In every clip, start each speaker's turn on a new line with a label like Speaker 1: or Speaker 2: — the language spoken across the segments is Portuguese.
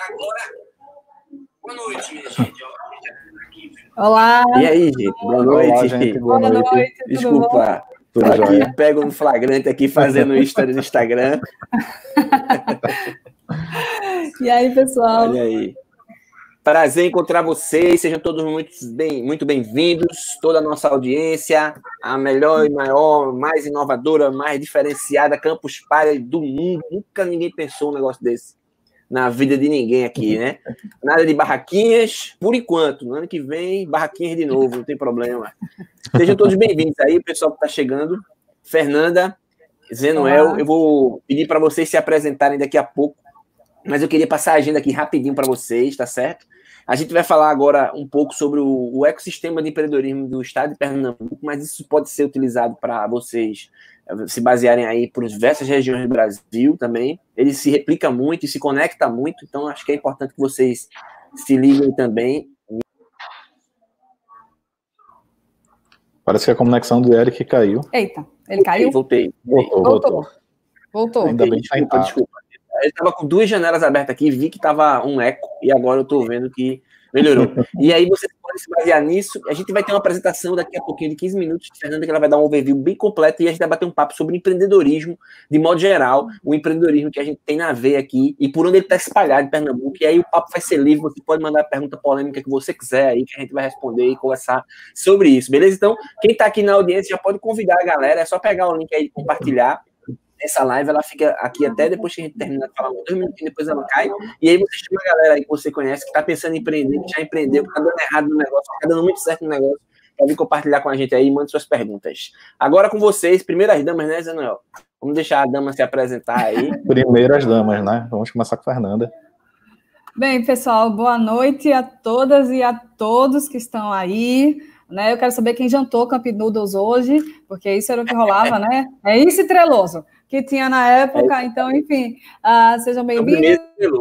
Speaker 1: Agora, boa noite, minha gente.
Speaker 2: Olá.
Speaker 1: E aí, gente? Boa noite.
Speaker 3: Olá, gente. Boa noite.
Speaker 1: Desculpa, tô aqui, pego no flagrante aqui fazendo stories no Instagram.
Speaker 2: E aí, pessoal?
Speaker 1: Olha aí. Prazer em encontrar vocês, sejam todos muito bem-vindos, toda a nossa audiência, a melhor e maior, mais inovadora, mais diferenciada Campus Party do mundo. Nunca ninguém pensou um negócio desse na vida de ninguém aqui, né? Nada de barraquinhas, por enquanto. No ano que vem, barraquinhas de novo, não tem problema. Sejam todos bem-vindos aí, o pessoal que está chegando. Fernanda, Zenuel,
Speaker 2: Olá.
Speaker 1: Eu vou pedir para vocês se apresentarem daqui a pouco, mas eu queria passar a agenda aqui rapidinho para vocês, tá certo? A gente vai falar agora um pouco sobre o ecossistema de empreendedorismo do estado de Pernambuco, mas isso pode ser utilizado para vocês se basearem aí por diversas regiões do Brasil também. Ele se replica muito e se conecta muito, então acho que é importante que vocês se liguem também.
Speaker 3: Parece que a conexão do Eric caiu.
Speaker 2: Eita, ele caiu?
Speaker 1: Voltei.
Speaker 2: Voltou.
Speaker 3: Ainda bem que
Speaker 1: Desculpa. Eu estava com duas janelas abertas aqui, vi que estava um eco, e agora eu estou vendo que melhorou. E aí vocês podem se basear nisso. A gente vai ter uma apresentação daqui a pouquinho de 15 minutos de Fernanda, que ela vai dar um overview bem completo, e a gente vai bater um papo sobre empreendedorismo, de modo geral, o empreendedorismo que a gente tem na veia aqui, e por onde ele está espalhado em Pernambuco. E aí o papo vai ser livre, você pode mandar a pergunta polêmica que você quiser aí, que a gente vai responder e conversar sobre isso, beleza? Então, quem está aqui na audiência já pode convidar a galera, é só pegar o link aí e compartilhar. Essa live, ela fica aqui até depois que a gente terminar de falar, 2 minutinhos depois ela cai, e aí você chama a galera aí que você conhece, que está pensando em empreender, que já empreendeu, que está dando errado no negócio, que está dando muito certo no negócio, para vir compartilhar com a gente aí, manda suas perguntas. Agora com vocês, primeiras damas, né, Zé Noel? Vamos deixar a dama se apresentar aí.
Speaker 3: Primeiras damas, né? Vamos começar com a Fernanda.
Speaker 2: Bem, pessoal, boa noite a todas e a todos que estão aí. Né? Eu quero saber quem jantou Camp Noodles hoje, porque isso era o que rolava, né? É isso e treloso que tinha na época, então, enfim, sejam bem-vindos.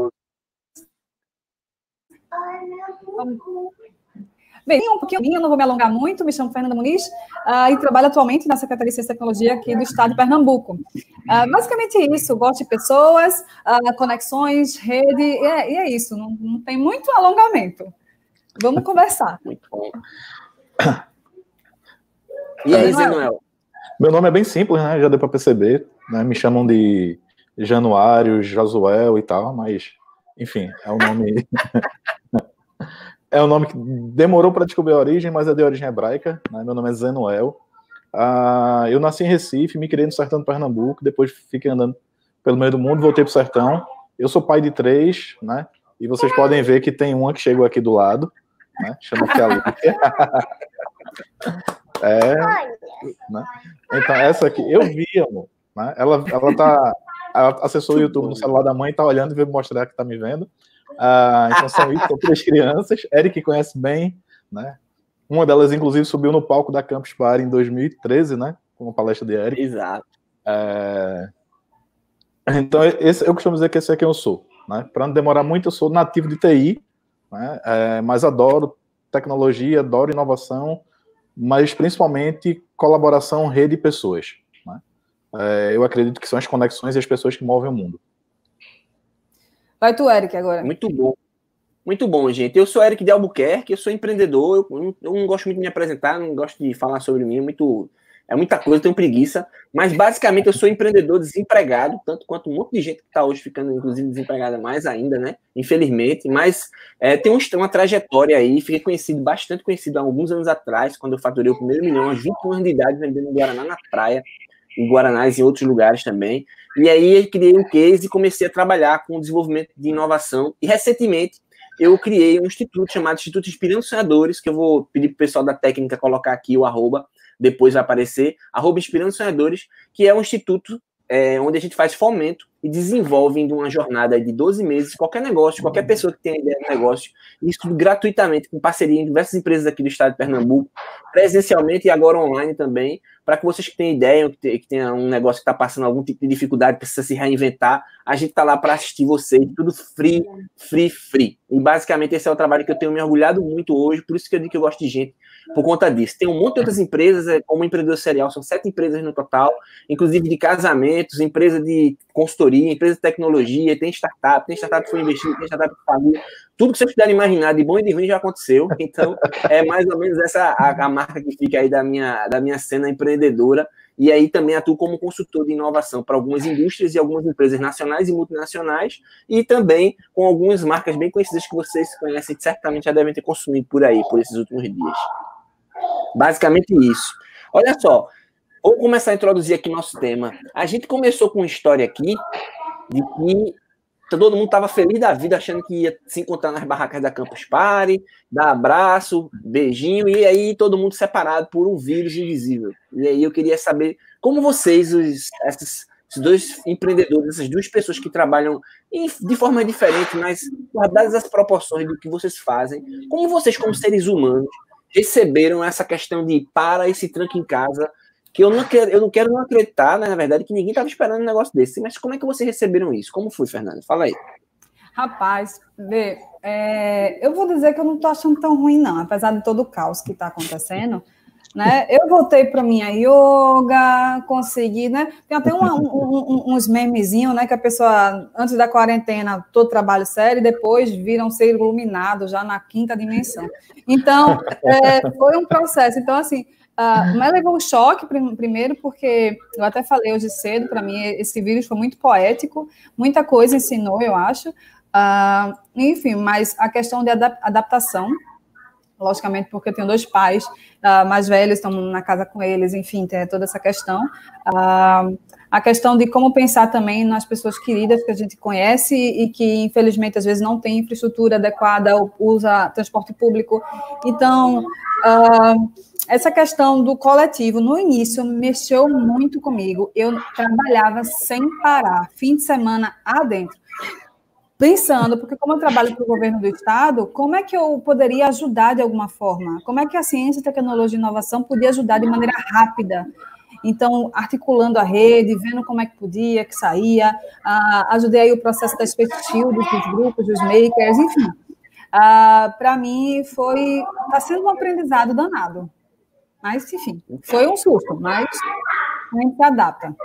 Speaker 2: Bem, um pouquinho, não vou me alongar muito, me chamo Fernanda Muniz e trabalho atualmente na Secretaria de Ciência e Tecnologia aqui do Estado de Pernambuco. Basicamente isso, gosto de pessoas, conexões, rede, e é isso, não tem muito alongamento. Vamos conversar.
Speaker 1: Muito bom. E aí, Zé Noel?
Speaker 3: Meu nome é bem simples, né? Já deu para perceber, né? Me chamam de Januário, Josuel e tal, mas, enfim, é um nome... é um nome que demorou para descobrir a origem, mas é de origem hebraica, né? Meu nome é Zenuel. Eu nasci em Recife, me criei no sertão de Pernambuco, depois fiquei andando pelo meio do mundo, voltei para o sertão. Eu sou pai de 3, né? E vocês podem ver que tem uma que chegou aqui do lado, né? Chama-se a Lúcia. Né? Então, essa aqui, eu vi, amor, né? Ela acessou o YouTube no celular da mãe, tá olhando e veio mostrar que tá me vendo. Então são 3 crianças. Eric conhece bem, né? Uma delas, inclusive, subiu no palco da Campus Party em 2013, né? Com uma palestra de Eric.
Speaker 1: Exato.
Speaker 3: Então, eu costumo dizer que esse é quem eu sou, né? Para não demorar muito, eu sou nativo de TI, né? Mas adoro tecnologia, adoro inovação, mas principalmente colaboração, rede e pessoas, né? Eu acredito que são as conexões e as pessoas que movem o mundo.
Speaker 2: Vai tu, Eric, agora.
Speaker 1: Muito bom. Muito bom, gente. Eu sou Eric de Albuquerque, eu sou empreendedor, eu não gosto muito de me apresentar, não gosto de falar sobre mim, é muita coisa, eu tenho preguiça, mas basicamente eu sou empreendedor desempregado, tanto quanto um monte de gente que está hoje ficando, inclusive, desempregada mais ainda, né? Infelizmente, mas tem uma trajetória aí, fiquei bastante conhecido há alguns anos atrás, quando eu faturei o primeiro milhão, aos 21 anos de idade, vendendo Guaraná na praia, em Guaranás e em outros lugares também. E aí eu criei um case e comecei a trabalhar com o desenvolvimento de inovação, e recentemente eu criei um instituto chamado Instituto Inspirando Sonhadores, que eu vou pedir para o pessoal da técnica colocar aqui o arroba, depois vai aparecer, @Inspirando Sonhadores, que é um instituto onde a gente faz fomento e desenvolve em uma jornada de 12 meses qualquer negócio, qualquer pessoa que tenha ideia de negócio, isso tudo gratuitamente, com parceria em diversas empresas aqui do estado de Pernambuco, presencialmente e agora online também, para que vocês que têm ideia, que tenham um negócio que está passando algum tipo de dificuldade, precisa se reinventar, a gente está lá para assistir vocês, tudo free, E basicamente esse é o trabalho que eu tenho me orgulhado muito hoje, por isso que eu digo que eu gosto de gente por conta disso. Tem um monte de outras empresas, como empreendedor serial, são 7 empresas no total, inclusive de casamentos, empresa de consultoria, empresa de tecnologia, tem startup que foi investida, tem startup que faliu, tudo que vocês puderem imaginar de bom e de ruim já aconteceu, então é mais ou menos essa a marca que fica aí da minha cena empreendedora. E aí também atuo como consultor de inovação para algumas indústrias e algumas empresas nacionais e multinacionais, e também com algumas marcas bem conhecidas que vocês conhecem, que certamente já devem ter consumido por aí, por esses últimos dias. Basicamente isso. Olha só, vou começar a introduzir aqui nosso tema. A gente começou com uma história aqui de que todo mundo estava feliz da vida, achando que ia se encontrar nas barracas da Campus Party, dar abraço, beijinho, e aí todo mundo separado por um vírus invisível. E aí eu queria saber como vocês, esses dois empreendedores, essas duas pessoas que trabalham de forma diferente, mas guardadas as proporções do que vocês fazem, como vocês, como seres humanos, receberam essa questão de para e se tranca em casa, que eu não quero não acreditar, né, na verdade, que ninguém estava esperando um negócio desse. Mas como é que vocês receberam isso? Como foi, Fernanda? Fala aí.
Speaker 2: Rapaz, vê, eu vou dizer que eu não estou achando tão ruim, não, apesar de todo o caos que está acontecendo, né? Eu voltei para minha yoga, consegui, né? Tem até uns memezinhos, né? Que a pessoa, antes da quarentena, todo trabalho sério, e depois viram ser iluminados já na 5ª dimensão. Então, foi um processo. Então, assim, mas levou um choque primeiro, porque eu até falei hoje cedo, para mim esse vírus foi muito poético, muita coisa ensinou, eu acho. Enfim, mas a questão de adaptação, logicamente, porque eu tenho 2 pais mais velhos, estão na casa com eles, enfim, tem toda essa questão. A questão de como pensar também nas pessoas queridas que a gente conhece e que, infelizmente, às vezes não tem infraestrutura adequada ou usa transporte público. Então, essa questão do coletivo, no início, mexeu muito comigo. Eu trabalhava sem parar, fim de semana adentro, pensando, porque como eu trabalho para o governo do estado, como é que eu poderia ajudar de alguma forma? Como é que a ciência, tecnologia e inovação podia ajudar de maneira rápida? Então, articulando a rede, vendo como é que podia, que saía, ajudei aí o processo da Space Shield, dos grupos, dos makers, enfim. Para mim, está sendo um aprendizado danado. Mas, enfim, foi um susto, mas a gente se adapta.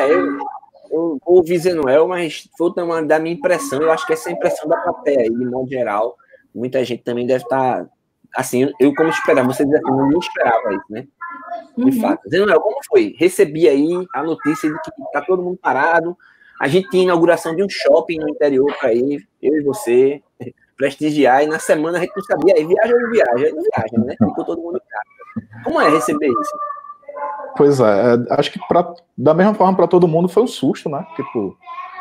Speaker 1: Eu ouvi Zenuel, mas foi da minha impressão, eu acho que essa é a impressão da plateia aí, de modo geral, muita gente também deve estar, assim, eu como esperava, você diz assim, eu não esperava isso, né? De fato. Zenuel, como foi? Recebi aí a notícia de que tá todo mundo parado, a gente tinha inauguração de um shopping no interior para ir, eu e você, prestigiar, e na semana a gente não sabia, aí viaja ou não viaja? Aí não viaja, né? Ficou todo mundo em casa. Como é receber isso?
Speaker 3: Pois acho que da mesma forma para todo mundo foi um susto, né? Tipo,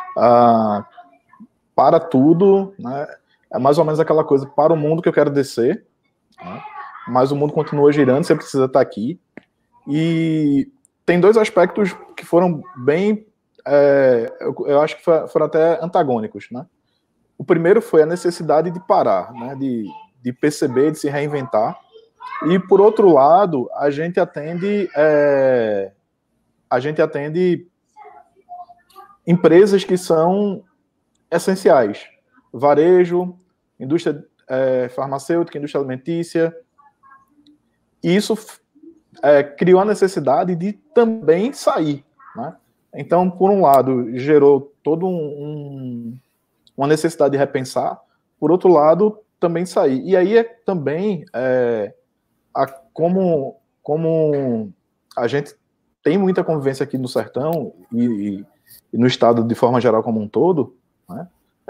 Speaker 3: para tudo, né? É mais ou menos aquela coisa, para o mundo que eu quero descer, né? Mas o mundo continua girando, você precisa estar aqui. E tem 2 aspectos que foram bem, eu acho que foram até antagônicos, né? O primeiro foi a necessidade de parar, né? De perceber, de se reinventar. E, por outro lado, a gente atende empresas que são essenciais. Varejo, indústria farmacêutica, indústria alimentícia. E isso criou a necessidade de também sair, né? Então, por um lado, gerou toda uma necessidade de repensar. Por outro lado, também sair. E aí também... como a gente tem muita convivência aqui no sertão e no estado de forma geral como um todo, né?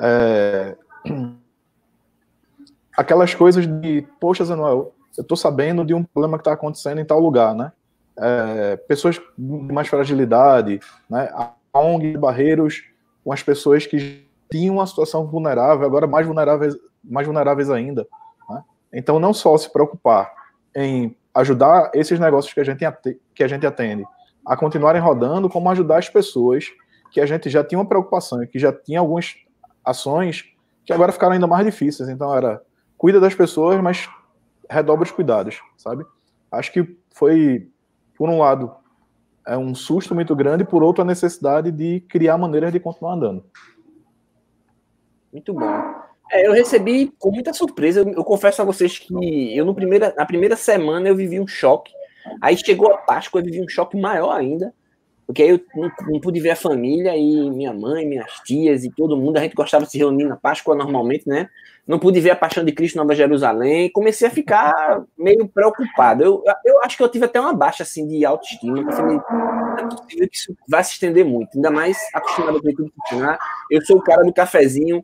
Speaker 3: Aquelas coisas de, poxa, Zenuel, eu estou sabendo de um problema que está acontecendo em tal lugar, né? Pessoas de mais fragilidade, né? A ONG de Barreiros com as pessoas que tinham uma situação vulnerável, agora mais vulneráveis ainda, né? Então, não só se preocupar em ajudar esses negócios que a gente atende a continuarem rodando, como ajudar as pessoas que a gente já tinha uma preocupação, que já tinha algumas ações que agora ficaram ainda mais difíceis. Então cuida das pessoas, mas redobra os cuidados, sabe? Acho que foi, por um lado, um susto muito grande, e por outro, a necessidade de criar maneiras de continuar andando.
Speaker 1: Muito bom. Eu recebi com muita surpresa. Eu confesso a vocês que eu na primeira semana eu vivi um choque. Aí chegou a Páscoa, eu vivi um choque maior ainda, porque aí eu não pude ver a família e minha mãe, minhas tias e todo mundo. A gente gostava de se reunir na Páscoa normalmente, né? Não pude ver a Paixão de Cristo Nova Jerusalém. Comecei a ficar meio preocupado. Eu acho que eu tive até uma baixa assim, de autoestima. Que não é possível que isso vai se estender muito. Ainda mais acostumado com tudo funcionar. Eu sou o cara do cafezinho,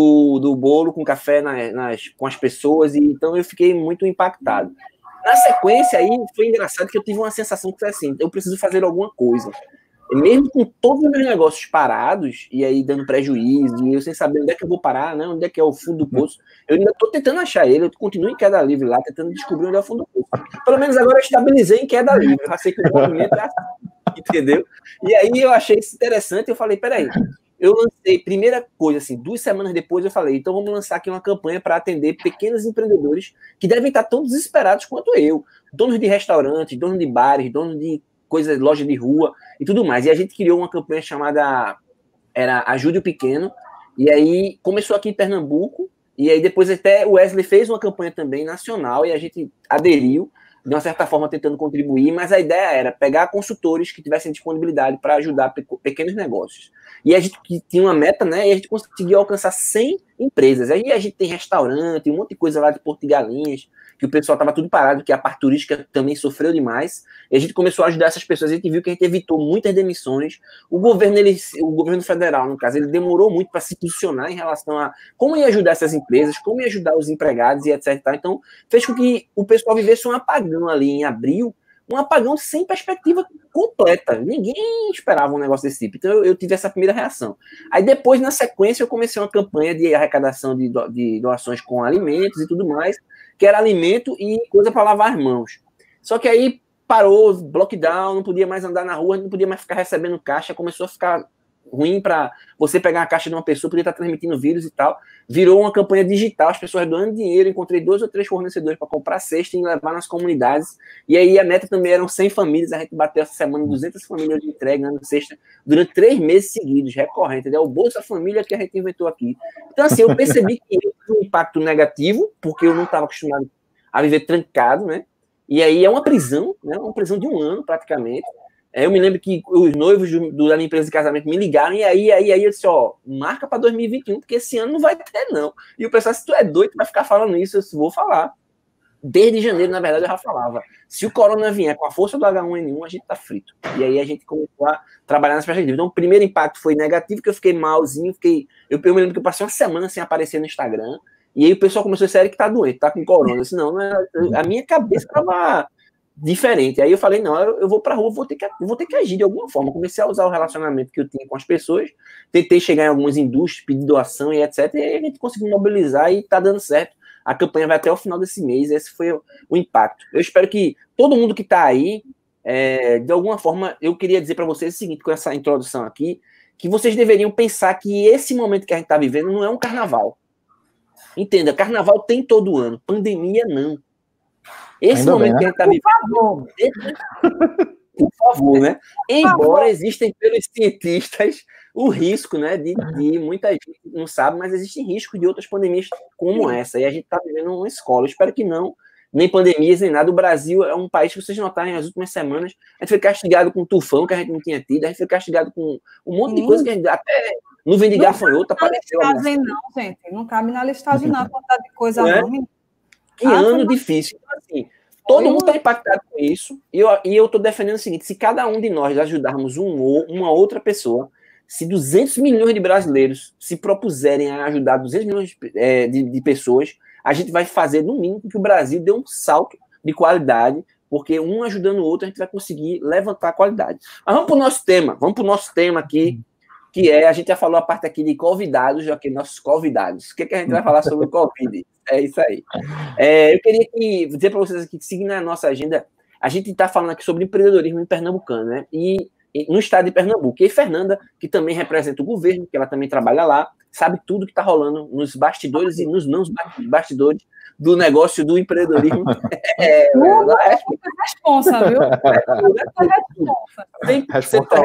Speaker 1: do bolo com café com as pessoas, e então eu fiquei muito impactado. Na sequência aí, foi engraçado que eu tive uma sensação que foi assim, eu preciso fazer alguma coisa. Mesmo com todos os meus negócios parados, e aí dando prejuízo, e eu sem saber onde é que eu vou parar, né? Onde é que é o fundo do poço, eu ainda estou tentando achar ele, eu continuo em queda livre lá, tentando descobrir onde é o fundo do poço. Pelo menos agora eu estabilizei em queda livre, eu já sei que o movimento é assim, entendeu? E aí eu achei isso interessante, eu falei, peraí, eu lancei, primeira coisa, assim, 2 semanas depois eu falei, então vamos lançar aqui uma campanha para atender pequenos empreendedores que devem estar tão desesperados quanto eu, donos de restaurantes, donos de bares, donos de coisas, loja de rua e tudo mais. E a gente criou uma campanha chamada Ajude o Pequeno, e aí começou aqui em Pernambuco, e aí depois até o Wesley fez uma campanha também nacional, e a gente aderiu, de uma certa forma tentando contribuir, mas a ideia era pegar consultores que tivessem disponibilidade para ajudar pequenos negócios. E a gente tinha uma meta, né? E a gente conseguiu alcançar 100 empresas. Aí a gente tem restaurante, um monte de coisa lá de Porto de Galinhas, que o pessoal estava tudo parado, que a parte turística também sofreu demais. E a gente começou a ajudar essas pessoas. A gente viu que a gente evitou muitas demissões. O governo federal, no caso, ele demorou muito para se posicionar em relação a como ia ajudar essas empresas, como ia ajudar os empregados e etc. Então, fez com que o pessoal vivesse um apagão ali em abril, um apagão sem perspectiva completa. Ninguém esperava um negócio desse tipo. Então, eu tive essa primeira reação. Aí, depois, na sequência, eu comecei uma campanha de arrecadação de doações com alimentos e tudo mais, que era alimento e coisa para lavar as mãos. Só que aí parou, lockdown, não podia mais andar na rua, não podia mais ficar recebendo caixa, começou a ficar ruim para você pegar a caixa de uma pessoa, podia estar transmitindo vírus e tal. Virou uma campanha digital, as pessoas doando dinheiro, encontrei 2 ou 3 fornecedores para comprar cesta e levar nas comunidades. E aí a meta também eram 100 famílias, a gente bateu essa semana 200 famílias de entrega na cesta durante 3 meses seguidos, recorrente, é o Bolsa Família que a gente inventou aqui. Então assim, eu percebi que eu tive um impacto negativo, porque eu não estava acostumado a viver trancado, né? E aí é uma prisão, né? Uma prisão de 1 ano praticamente. Eu me lembro que os noivos da minha empresa de casamento me ligaram, e aí eu disse, ó, marca para 2021, porque esse ano não vai ter, não. E o pessoal, se tu é doido, tu vai ficar falando isso, eu vou falar. Desde janeiro, na verdade, eu já falava. Se o corona vier com a força do H1N1, a gente tá frito. E aí a gente começou a trabalhar nas perspectivas. Então, o primeiro impacto foi negativo, que eu fiquei malzinho, eu me lembro que eu passei uma semana sem aparecer no Instagram, e aí o pessoal começou a dizer que tá doente, tá com corona. Eu disse, não, a minha cabeça tava diferente. Aí eu falei, não, eu vou pra rua, vou ter que agir de alguma forma. Comecei a usar o relacionamento que eu tinha com as pessoas, tentei chegar em algumas indústrias, pedir doação e etc. E aí a gente conseguiu mobilizar e tá dando certo. A campanha vai até o final desse mês, esse foi o impacto. Eu espero que todo mundo que tá aí, de alguma forma, eu queria dizer para vocês o seguinte, com essa introdução aqui, que vocês deveriam pensar que esse momento que a gente tá vivendo não é um carnaval. Entenda, carnaval tem todo ano, pandemia não. Esse ainda momento bem, né? Que a gente está vivendo, por favor, né? Embora existem pelos cientistas o risco, né, de muita gente não sabe, mas existem riscos de outras pandemias como essa, e a gente está vivendo uma escola. Eu espero que não, nem pandemias, nem nada. O Brasil é um país que vocês notarem nas últimas semanas, a gente foi castigado com tufão que a gente não tinha tido, a gente foi castigado com um monte de coisa que a gente até nuvem de gafanhoto apareceu.
Speaker 2: Não, gente, não cabe na listagem não, quantidade de coisa não.
Speaker 1: Que ano difícil. Então, assim, todo mundo está impactado com isso, e eu estou defendendo o seguinte, se cada um de nós ajudarmos uma outra pessoa, se 200 milhões de brasileiros se propuserem a ajudar 200 milhões de pessoas, a gente vai fazer, no mínimo, que o Brasil dê um salto de qualidade, porque um ajudando o outro, a gente vai conseguir levantar a qualidade. Mas vamos para o nosso tema aqui, que a gente já falou a parte aqui de convidados, já que nossos convidados. O que a gente vai falar sobre o Covid? É isso aí. Eu queria dizer para vocês aqui que, seguindo a nossa agenda, a gente está falando aqui sobre empreendedorismo em Pernambucano, né? E no estado de Pernambuco. E Fernanda, que também representa o governo, que ela também trabalha lá, sabe tudo que está rolando nos bastidores e nos não bastidores do negócio do empreendedorismo.
Speaker 2: Responsa, viu?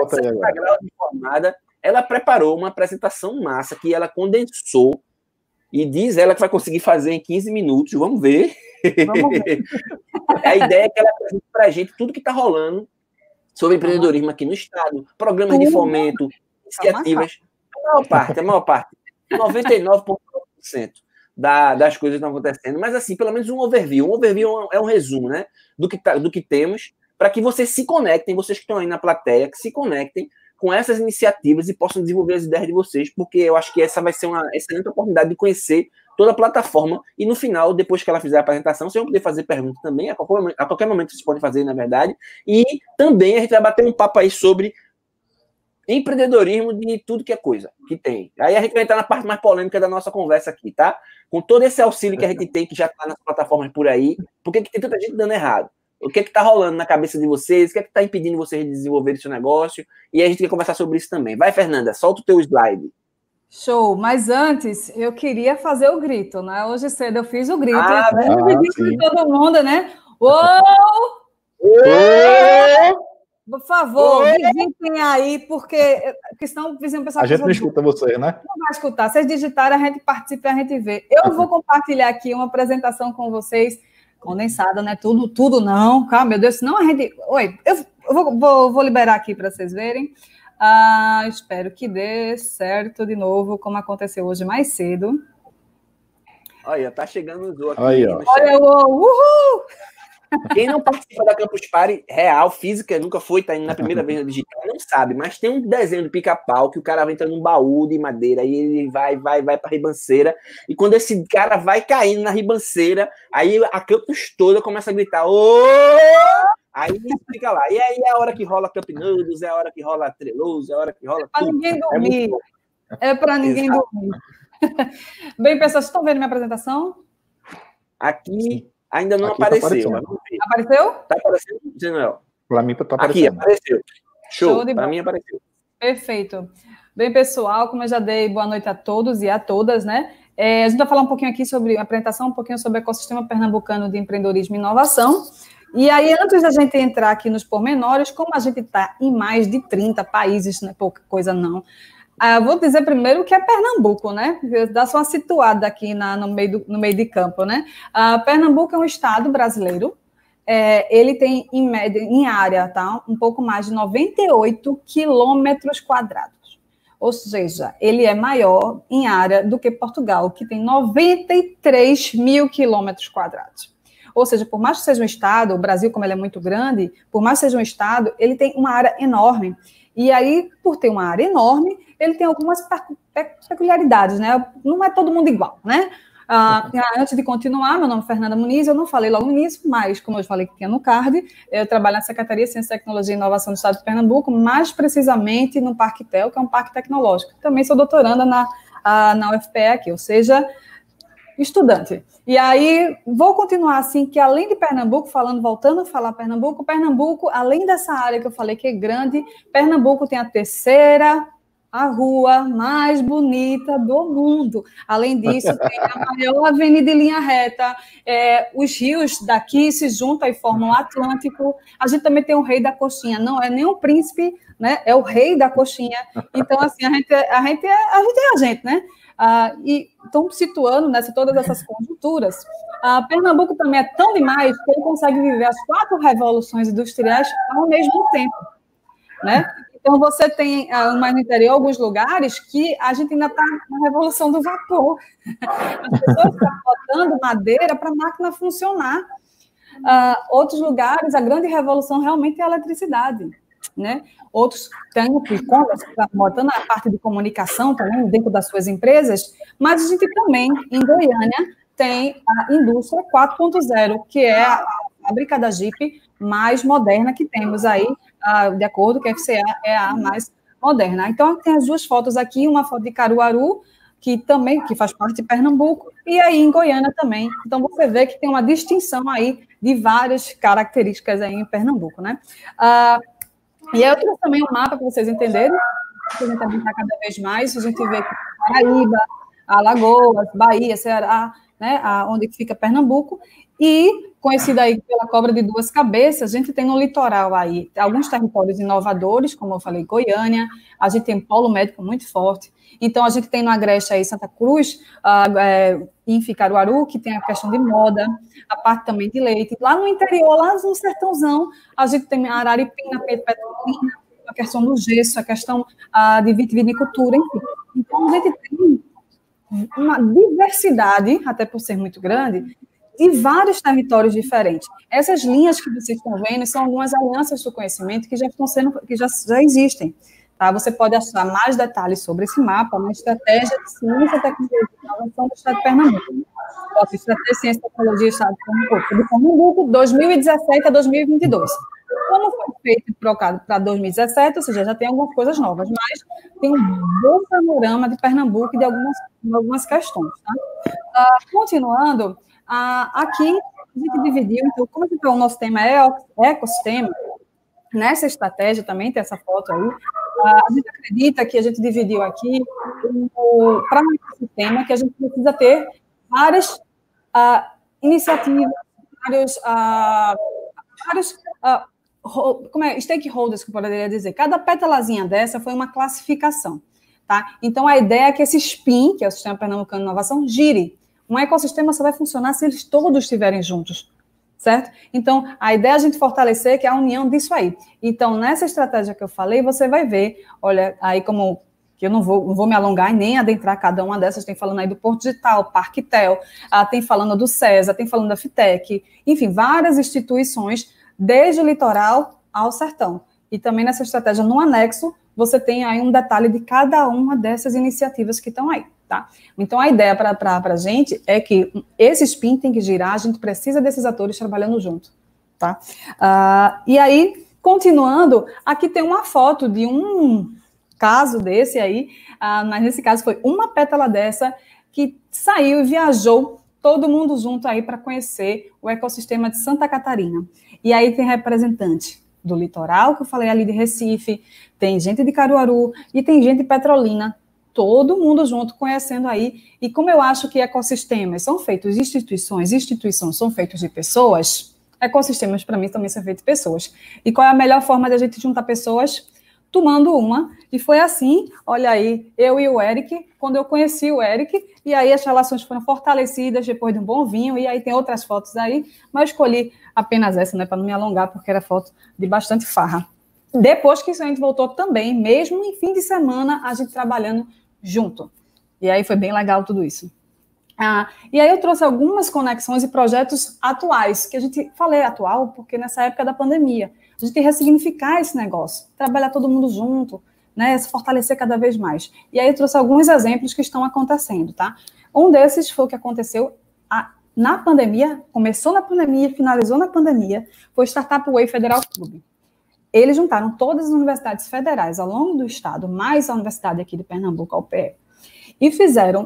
Speaker 1: Formada, ela preparou uma apresentação massa que ela condensou E diz ela que vai conseguir fazer em 15 minutos. Vamos ver.
Speaker 2: Vamos ver.
Speaker 1: A ideia é que ela apresente para a gente tudo que está rolando sobre empreendedorismo aqui no estado, programas de fomento, iniciativas. A maior parte, 99,9% das coisas estão acontecendo. Mas, assim, pelo menos um overview. Um overview é um resumo, né? Do que temos, para que vocês se conectem, vocês que estão aí na plateia, que se conectem com essas iniciativas e possam desenvolver as ideias de vocês, porque eu acho que essa vai ser uma excelente oportunidade de conhecer toda a plataforma, e no final, depois que ela fizer a apresentação, vocês vão poder fazer perguntas também, a qualquer momento vocês podem fazer, na verdade, e também a gente vai bater um papo aí sobre empreendedorismo de tudo que é coisa que tem. Aí a gente vai entrar na parte mais polêmica da nossa conversa aqui, tá? Com todo esse auxílio que a gente tem, que já está nas plataformas por aí, por que tem tanta gente dando errado? O que está rolando na cabeça de vocês? O que está impedindo vocês de desenvolver esse negócio? E a gente quer conversar sobre isso também. Vai, Fernanda, solta o teu slide.
Speaker 2: Show, mas antes eu queria fazer o grito, né? Hoje cedo eu fiz o grito, de todo mundo, né? Uou! Por favor, digitem aí, porque senão o vizinho pessoal...
Speaker 3: A gente não escuta você, né?
Speaker 2: Não vai escutar. Vocês digitarem, a gente participa e a gente vê. Eu vou compartilhar aqui uma apresentação com vocês, condensada, né? Tudo não. Calma, meu Deus, senão a gente... Oi, eu vou liberar aqui para vocês verem. Espero que dê certo de novo, como aconteceu hoje mais cedo.
Speaker 1: Olha, tá chegando o Zoom aqui.
Speaker 2: Olha, uhul!
Speaker 1: Quem não participa da Campus Party real, física, nunca foi, tá indo na primeira vez na digital, não sabe, mas tem um desenho do Pica-Pau que o cara vai entrando num baú de madeira, e ele vai pra ribanceira, e quando esse cara vai caindo na ribanceira, aí a Campus toda começa a gritar, ô! Aí fica lá. E aí é a hora que rola Cup Noodles, é a hora que rola Treloso, é a hora que rola
Speaker 2: tudo. Ninguém dormir. É para ninguém dormir. Bem, pessoal, vocês estão vendo minha apresentação?
Speaker 1: Aqui ainda não apareceu.
Speaker 2: Tá apareceu?
Speaker 1: Tá aparecendo, Genoel?
Speaker 3: Para mim tá aparecendo.
Speaker 1: Aqui, apareceu. Show, para mim apareceu.
Speaker 2: Perfeito. Bem, pessoal, como eu já dei boa noite a todos e a todas, né? A gente vai falar um pouquinho aqui sobre a apresentação, um pouquinho sobre o ecossistema pernambucano de empreendedorismo e inovação. E aí, antes da gente entrar aqui nos pormenores, como a gente está em mais de 30 países, não é pouca coisa não, vou dizer primeiro que é Pernambuco, né? Dá só uma situada aqui no meio de campo, né? Pernambuco é um estado brasileiro, ele tem, em média, em área, tá? Um pouco mais de 98 quilômetros quadrados. Ou seja, ele é maior em área do que Portugal, que tem 93 mil quilômetros quadrados. Ou seja, por mais que seja um estado, o Brasil, como ele é muito grande, por mais que seja um estado, ele tem uma área enorme. E aí, por ter uma área enorme, ele tem algumas peculiaridades, né? Não é todo mundo igual, né? Antes de continuar, meu nome é Fernanda Muniz, eu não falei logo no início, mas como eu falei que tinha no card, eu trabalho na Secretaria de Ciência, Tecnologia e Inovação do Estado de Pernambuco, mais precisamente no Parque TEL, que é um parque tecnológico. Também sou doutoranda na UFPE aqui, ou seja, estudante. E aí, vou continuar assim, que além de Pernambuco, voltando a falar Pernambuco, além dessa área que eu falei que é grande, Pernambuco tem a rua mais bonita do mundo. Além disso, tem a maior avenida em linha reta, os rios daqui se juntam e formam o Atlântico. A gente também tem o rei da coxinha, não é nem um príncipe, né? É o rei da coxinha. Então, assim, a gente é a gente, né? E estão situando todas essas conjunturas. Pernambuco também é tão demais que ele consegue viver as 4 revoluções industriais ao mesmo tempo, né? Então, você tem mais no interior alguns lugares que a gente ainda está na revolução do vapor. As pessoas estão botando madeira para a máquina funcionar. Outros lugares, a grande revolução realmente é a eletricidade, né? Outros têm botando a parte de comunicação também dentro das suas empresas, mas a gente também, em Goiânia, tem a indústria 4.0, que é a fábrica da Jeep mais moderna que temos aí, de acordo com a FCA, é a mais moderna. Então, tem as 2 fotos aqui, uma foto de Caruaru, que faz parte de Pernambuco, e aí em Goiânia também. Então, você vê que tem uma distinção aí de várias características aí em Pernambuco, né? E aí eu trouxe também um mapa para vocês entenderem, para a gente cada vez mais, a gente vê que Paraíba, Alagoas, Bahia, Ceará, né, onde fica Pernambuco, e conhecida aí pela cobra de duas cabeças, a gente tem no litoral aí alguns territórios inovadores, como eu falei, Goiânia, a gente tem um polo médico muito forte, então a gente tem no Agreste aí Santa Cruz, em Caruaru, que tem a questão de moda, a parte também de leite, lá no interior, lá no sertãozão, a gente tem Araripina, Petrolina, a questão do gesso, a questão de vitivinicultura, enfim. Então, a gente tem uma diversidade, até por ser muito grande, de vários territórios diferentes. Essas linhas que vocês estão vendo são algumas alianças do conhecimento que já estão sendo, que já existem. Tá? Você pode achar mais detalhes sobre esse mapa na estratégia de ciência, tecnologia e inovação do Estado de Pernambuco. Estratégia de ciência, tecnologia e Estado de Pernambuco, 2017 a 2022. Como foi feito e trocado para 2017, ou seja, já tem algumas coisas novas, mas tem um bom panorama de Pernambuco e de algumas questões. Tá? Continuando, aqui a gente dividiu, então, como o nosso tema é ecossistema, nessa estratégia também tem essa foto aí, a gente acredita que a gente dividiu aqui para um ecossistema que a gente precisa ter várias iniciativas, vários stakeholders, que eu poderia dizer. Cada pétalazinha dessa foi uma classificação. Tá? Então, a ideia é que esse SPIN, que é o Sistema Pernambucano de Inovação, gire. Um ecossistema só vai funcionar se eles todos estiverem juntos, certo? Então, a ideia é a gente fortalecer que é a união disso aí. Então, nessa estratégia que eu falei, você vai ver, olha, aí como que eu não vou me alongar e nem adentrar cada uma dessas, tem falando aí do Porto Digital, Parquetel, tem falando do CESA, tem falando da FITEC, enfim, várias instituições, desde o litoral ao sertão. E também nessa estratégia, no anexo, você tem aí um detalhe de cada uma dessas iniciativas que estão aí, tá? Então, a ideia para a gente é que esse SPIN tem que girar, a gente precisa desses atores trabalhando junto, tá? E aí, continuando, aqui tem uma foto de um caso desse aí, mas nesse caso foi uma pétala dessa que saiu e viajou todo mundo junto aí para conhecer o ecossistema de Santa Catarina. E aí tem representante do litoral, que eu falei ali de Recife, tem gente de Caruaru e tem gente de Petrolina, todo mundo junto conhecendo aí. E como eu acho que ecossistemas são feitos de instituições são feitos de pessoas, ecossistemas para mim também são feitos de pessoas. E qual é a melhor forma de a gente juntar pessoas? Tomando uma, e foi assim, olha aí, eu e o Eric, quando eu conheci o Eric, e aí as relações foram fortalecidas depois de um bom vinho, e aí tem outras fotos aí, mas eu escolhi apenas essa, né, para não me alongar, porque era foto de bastante farra. Depois que isso a gente voltou também, mesmo em fim de semana, a gente trabalhando junto. E aí foi bem legal tudo isso. E aí eu trouxe algumas conexões e projetos atuais, que a gente falei atual, porque nessa época da pandemia, a gente tem que ressignificar esse negócio, trabalhar todo mundo junto, né, se fortalecer cada vez mais. E aí eu trouxe alguns exemplos que estão acontecendo, tá? Um desses foi o que aconteceu na pandemia, começou na pandemia, finalizou na pandemia, foi o Startup Way Federal Club. Eles juntaram todas as universidades federais ao longo do estado, mais a universidade aqui de Pernambuco, a UPE, e fizeram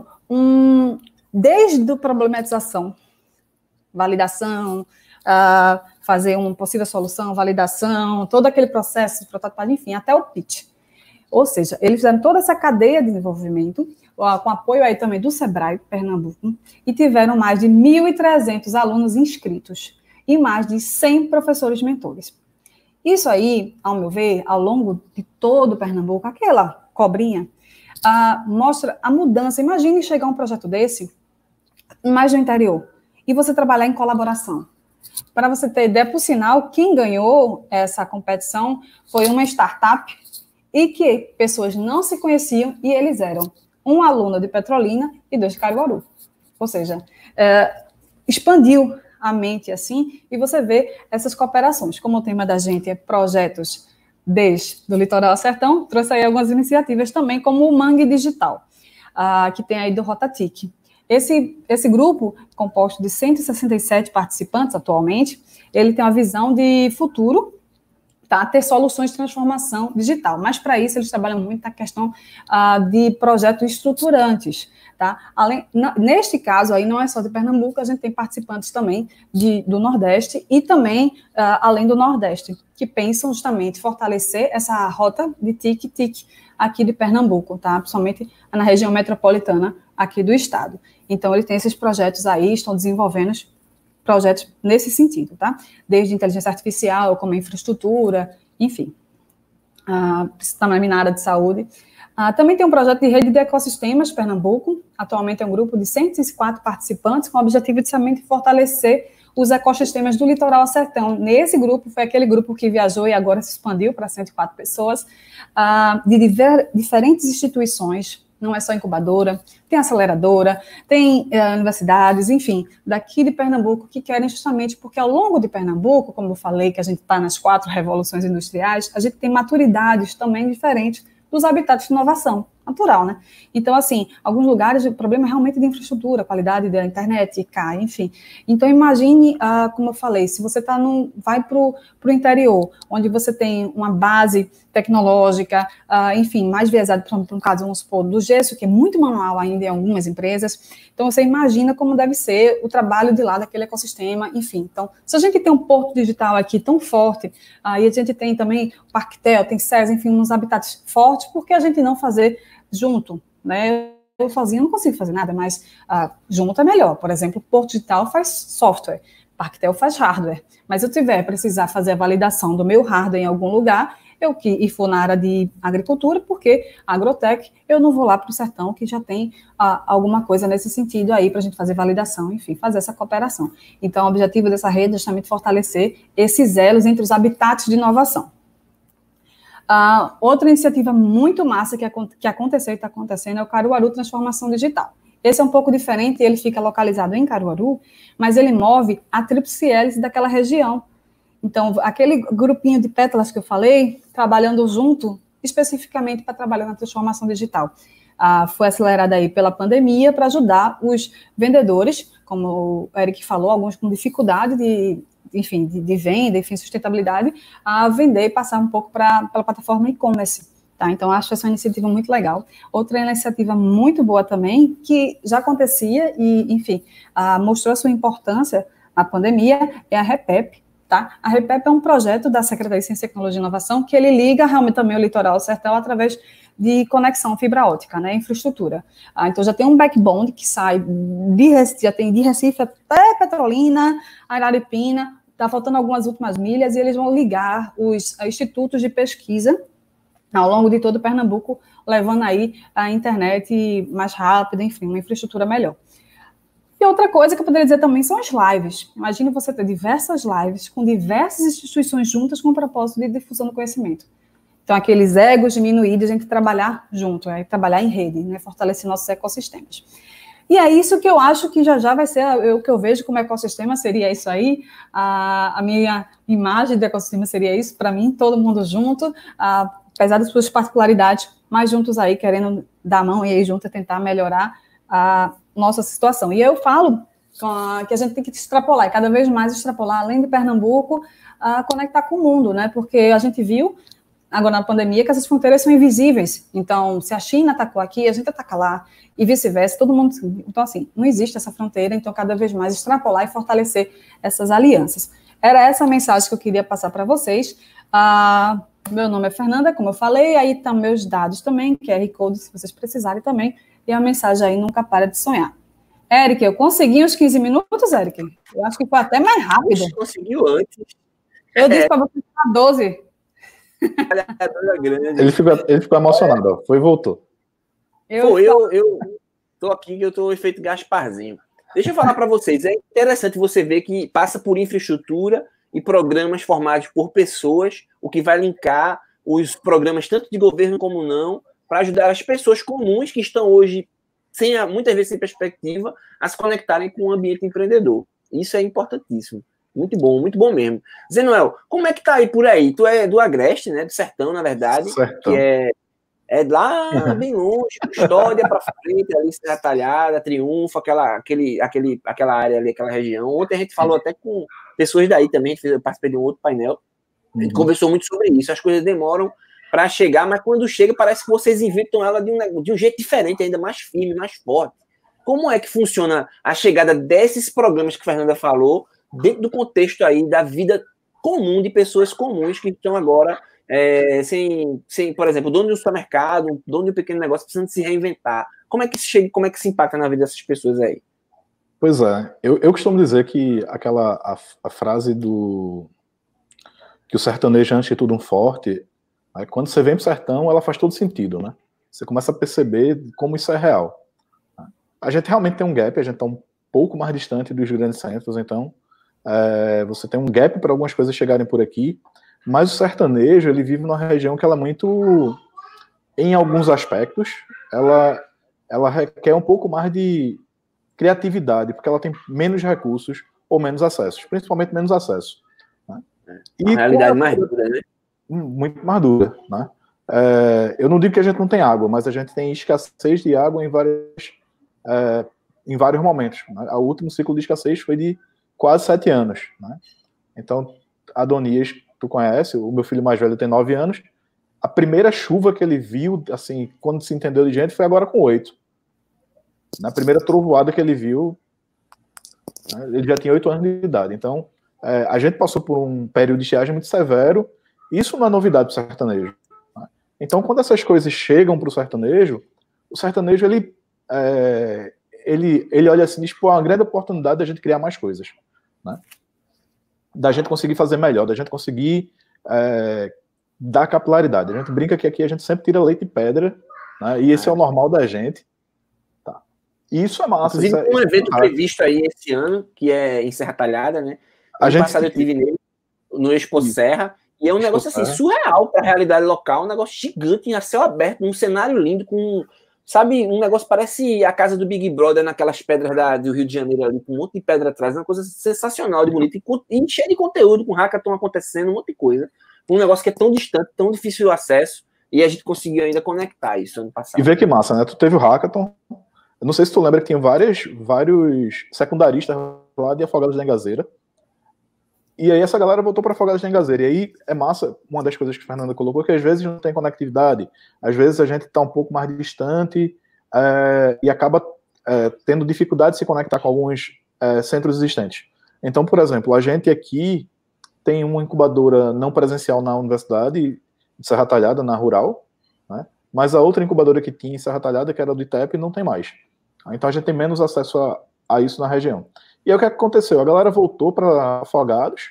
Speaker 2: desde a problematização, validação, fazer uma possível solução, validação, todo aquele processo de prototipagem, enfim, até o pitch. Ou seja, eles fizeram toda essa cadeia de desenvolvimento, com apoio aí também do Sebrae, Pernambuco, e tiveram mais de 1.300 alunos inscritos e mais de 100 professores mentores. Isso aí, ao meu ver, ao longo de todo Pernambuco, aquela cobrinha, mostra a mudança. Imagine chegar um projeto desse, mais no interior, e você trabalhar em colaboração. Para você ter ideia, por sinal, quem ganhou essa competição foi uma startup e que pessoas não se conheciam e eles eram um aluno de Petrolina e 2 de Caruaru. Ou seja, expandiu a mente assim e você vê essas cooperações. Como o tema da gente é projetos desde o litoral ao sertão, trouxe aí algumas iniciativas também, como o Mangue Digital, que tem aí do Rotatic. Esse grupo, composto de 167 participantes atualmente, ele tem uma visão de futuro, tá? Ter soluções de transformação digital. Mas, para isso, eles trabalham muito na questão de projetos estruturantes. Tá? Neste caso, aí não é só de Pernambuco, a gente tem participantes também do Nordeste e também além do Nordeste, que pensam justamente fortalecer essa rota de TIC-TIC aqui de Pernambuco, tá? Principalmente na região metropolitana aqui do estado. Então, ele tem esses projetos aí, estão desenvolvendo projetos nesse sentido, tá? Desde inteligência artificial, como infraestrutura, enfim, também na área de saúde. Também tem um projeto de rede de ecossistemas, Pernambuco. Atualmente é um grupo de 104 participantes com o objetivo de somente fortalecer os ecossistemas do litoral sertão. Nesse grupo, foi aquele grupo que viajou e agora se expandiu para 104 pessoas, de diferentes instituições. Não é só incubadora, tem aceleradora, tem universidades, enfim, daqui de Pernambuco, que querem justamente, porque ao longo de Pernambuco, como eu falei, que a gente está nas 4 revoluções industriais, a gente tem maturidades também diferentes dos habitats de inovação, natural, né? Então, assim, alguns lugares o problema é realmente de infraestrutura, qualidade da internet, cai, enfim. Então, imagine, como eu falei, se você vai para o interior, onde você tem uma base tecnológica, enfim, mais viesada, por um caso, vamos supor, do gesso, que é muito manual ainda em algumas empresas. Então, você imagina como deve ser o trabalho de lá daquele ecossistema, enfim. Então, se a gente tem um porto digital aqui tão forte, e a gente tem também o Parquetel, tem SES, enfim, uns habitats fortes, por que a gente não fazer junto, né? Eu sozinho não consigo fazer nada, mas junto é melhor. Por exemplo, o Porto Digital faz software, Parquetel faz hardware. Mas se eu precisar fazer a validação do meu hardware em algum lugar, e for na área de agricultura, porque agrotech, eu não vou lá para o sertão, que já tem alguma coisa nesse sentido aí para a gente fazer validação, enfim, fazer essa cooperação. Então, o objetivo dessa rede é justamente fortalecer esses elos entre os habitats de inovação. Outra iniciativa muito massa que aconteceu e está acontecendo é o Caruaru Transformação Digital. Esse é um pouco diferente, ele fica localizado em Caruaru, mas ele move a tríplice hélice daquela região. Então, aquele grupinho de pétalas que eu falei, trabalhando junto, especificamente para trabalhar na transformação digital. Foi acelerada aí pela pandemia para ajudar os vendedores, como o Eric falou, alguns com dificuldade de venda, enfim, sustentabilidade, a vender e passar um pouco pela plataforma e-commerce. Tá? Então, acho essa iniciativa muito legal. Outra iniciativa muito boa também, que já acontecia e, enfim, mostrou a sua importância na pandemia, é a REPEP. Tá? A REPEP é um projeto da Secretaria de Ciência, Tecnologia e Inovação que ele liga realmente também o litoral sertão através de conexão fibra óptica, né, infraestrutura. Então, já tem um backbone que sai já tem de Recife até Petrolina, Araripina, está faltando algumas últimas milhas, e eles vão ligar os institutos de pesquisa ao longo de todo o Pernambuco, levando aí a internet mais rápida, enfim, uma infraestrutura melhor. E outra coisa que eu poderia dizer também são as lives. Imagina você ter diversas lives com diversas instituições juntas com o propósito de difusão do conhecimento. Então, aqueles egos diminuídos, a gente trabalhar junto, trabalhar em rede, né, fortalecer nossos ecossistemas. E é isso que eu acho que já vai ser, o que eu vejo como ecossistema seria isso aí, a minha imagem de ecossistema seria isso, para mim, todo mundo junto, apesar das suas particularidades, mas juntos aí, querendo dar a mão e aí junto tentar melhorar a nossa situação. E eu falo que a gente tem que extrapolar, e cada vez mais extrapolar, além de Pernambuco, conectar com o mundo, né, porque a gente viu agora na pandemia, que essas fronteiras são invisíveis. Então, se a China atacou aqui, a gente ataca lá, e vice-versa, todo mundo... Então, assim, não existe essa fronteira, então, cada vez mais extrapolar e fortalecer essas alianças. Era essa a mensagem que eu queria passar para vocês. Meu nome é Fernanda, como eu falei, aí estão meus dados também, QR Code, se vocês precisarem também, e a mensagem aí nunca para de sonhar. Eric, eu consegui uns 15 minutos, Eric? Eu acho que foi até mais rápido.
Speaker 1: Você conseguiu antes.
Speaker 2: Eu disse para você que era 12.
Speaker 3: Ele ficou emocionado, ó. Foi e voltou.
Speaker 1: Eu tô aqui, eu tô efeito Gasparzinho. Deixa eu falar para vocês, é interessante você ver que passa por infraestrutura e programas formados por pessoas, o que vai linkar os programas tanto de governo como não, para ajudar as pessoas comuns que estão hoje, muitas vezes sem perspectiva, a se conectarem com o ambiente empreendedor. Isso é importantíssimo. Muito bom mesmo. Zé Noel, como é que tá aí por aí? Tu é do Agreste, né? Do Sertão, na verdade.
Speaker 3: Sertão.
Speaker 1: Que é lá bem longe, Custódia para frente, ali Serra Talhada, Triunfo, aquela área ali, aquela região. Ontem a gente falou até com pessoas daí também, eu participei de um outro painel. A gente conversou muito sobre isso. As coisas demoram para chegar, mas quando chega, parece que vocês inventam ela de um jeito diferente, ainda mais firme, mais forte. Como é que funciona a chegada desses programas que a Fernanda falou, dentro do contexto aí da vida comum de pessoas comuns que estão agora por exemplo, o dono de um supermercado, o dono de um pequeno negócio precisando se reinventar. Como é que isso chega, como é que se impacta na vida dessas pessoas aí?
Speaker 3: Pois é, eu costumo dizer que a frase que o sertanejo é antes de tudo um forte, né, quando você vem pro sertão, ela faz todo sentido, né? Você começa a perceber como isso é real. A gente realmente tem um gap, a gente está um pouco mais distante dos grandes centros, então você tem um gap para algumas coisas chegarem por aqui, mas o sertanejo, ele vive numa região que ela é muito, em alguns aspectos, ela requer um pouco mais de criatividade, porque ela tem menos recursos ou menos acessos, principalmente menos acesso. Né?
Speaker 1: E a realidade mais dura, né?
Speaker 3: Muito mais dura, né? Eu não digo que a gente não tem água, mas a gente tem escassez de água em vários momentos. Né? O último ciclo de escassez foi de quase 7 anos. Né? Então, Adonias, tu conhece, o meu filho mais velho tem 9 anos, a primeira chuva que ele viu, assim, quando se entendeu de gente, foi agora com 8. Na primeira trovoada que ele viu, né, ele já tinha 8 anos de idade. Então, a gente passou por um período de estiagem muito severo. Isso não é novidade para o sertanejo. Né? Então, quando essas coisas chegam para o sertanejo ele olha assim e diz, pô, é uma grande oportunidade da gente criar mais coisas. Né? Da gente conseguir fazer melhor, da gente conseguir dar capilaridade. A gente brinca que aqui a gente sempre tira leite e pedra, né? E esse é o normal da gente. Tá. E isso é massa.
Speaker 1: Inclusive, tem um evento previsto aí esse ano, que é em Serra Talhada, né? Ano passado eu estive nele, no Expo Serra, e é um negócio assim, surreal para a realidade local, um negócio gigante, a céu aberto, num cenário lindo, com, sabe, um negócio parece a casa do Big Brother naquelas pedras do Rio de Janeiro ali, com um monte de pedra atrás, uma coisa sensacional de bonito, e cheio de conteúdo, com hackathon acontecendo, um monte de coisa. Um negócio que é tão distante, tão difícil o acesso, e a gente conseguiu ainda conectar isso ano passado.
Speaker 3: E vê que massa, né? Tu teve o hackathon, eu não sei se tu lembra que tinha vários secundaristas lá de Afogados da Engazeira. E aí essa galera voltou para Afogados da Engazeira. E aí é massa, uma das coisas que a Fernanda colocou, que às vezes não tem conectividade, às vezes a gente está um pouco mais distante e acaba tendo dificuldade de se conectar com alguns centros existentes. Então, por exemplo, a gente aqui tem uma incubadora não presencial na Universidade de Serra Talhada, na Rural, né? Mas a outra incubadora que tinha em Serra Talhada, que era do ITEP, não tem mais. Então a gente tem menos acesso a isso na região. E aí o que aconteceu? A galera voltou para Afogados,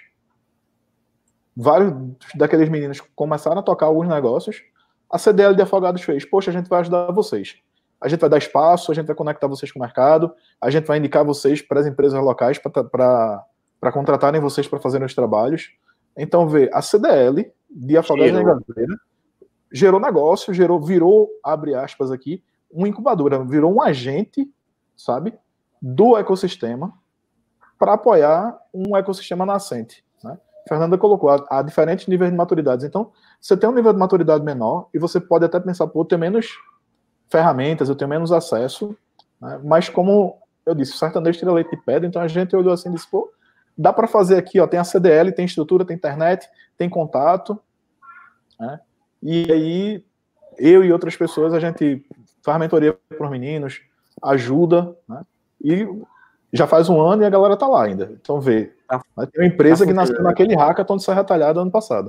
Speaker 3: vários daqueles meninos começaram a tocar alguns negócios, a CDL de Afogados fez, poxa, a gente vai ajudar vocês. A gente vai dar espaço, a gente vai conectar vocês com o mercado, a gente vai indicar vocês para as empresas locais para contratarem vocês para fazerem os trabalhos. Então, a CDL de Afogados da Engazeira gerou negócio, virou, abre aspas aqui, uma incubadora, virou um agente, sabe, do ecossistema para apoiar um ecossistema nascente. Né? Fernanda colocou há diferentes níveis de maturidades. Então, você tem um nível de maturidade menor e você pode até pensar, pô, eu tenho menos ferramentas, eu tenho menos acesso, né? Mas como eu disse, o sertanejo tira leite de pedra, então a gente olhou assim e disse, pô, dá para fazer aqui, ó, tem a CDL, tem estrutura, tem internet, tem contato, né? E aí, eu e outras pessoas, a gente faz mentoria para os meninos, ajuda, né? E já faz 1 ano e a galera tá lá ainda. Então, tem uma empresa que nasceu naquele hackathon de Serra Talhada ano passado.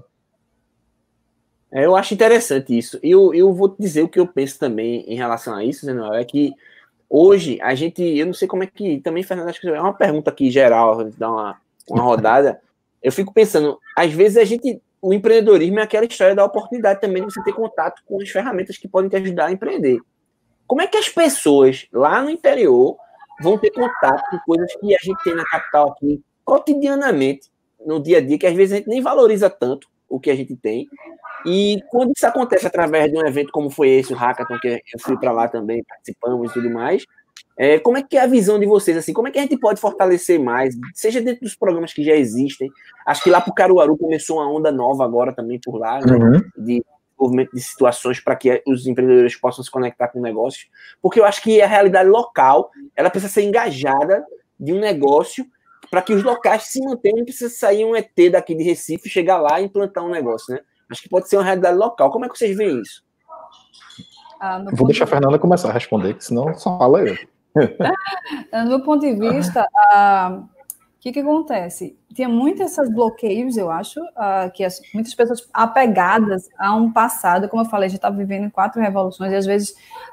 Speaker 1: Eu acho interessante isso. E eu vou te dizer o que eu penso também em relação a isso, Zé Noel, é que hoje a gente, eu não sei como é que, também, Fernando, acho que é uma pergunta aqui geral, dar uma rodada. Eu fico pensando, às vezes o empreendedorismo é aquela história da oportunidade também de você ter contato com as ferramentas que podem te ajudar a empreender. Como é que as pessoas lá no interior vão ter contato com coisas que a gente tem na capital aqui, cotidianamente, no dia a dia, que às vezes a gente nem valoriza tanto o que a gente tem. E quando isso acontece através de um evento como foi esse, o Hackathon, que eu fui para lá também, participamos e tudo mais, como é que é a visão de vocês? Assim, como é que a gente pode fortalecer mais, seja dentro dos programas que já existem? Acho que lá para o Caruaru começou uma onda nova agora também por lá, né, de desenvolvimento de situações para que os empreendedores possam se conectar com negócios, porque eu acho que a realidade local, ela precisa ser engajada de um negócio para que os locais se mantenham, não precisa sair um ET daqui de Recife, chegar lá e implantar um negócio, né? Acho que pode ser uma realidade local. Como é que vocês veem isso?
Speaker 3: Vou deixar a Fernanda começar a responder, que senão só fala eu.
Speaker 2: No ponto de vista, que acontece? Tinha muitos esses bloqueios, eu acho, que muitas pessoas apegadas a um passado, como eu falei, a gente está vivendo em 4 revoluções, e às vezes,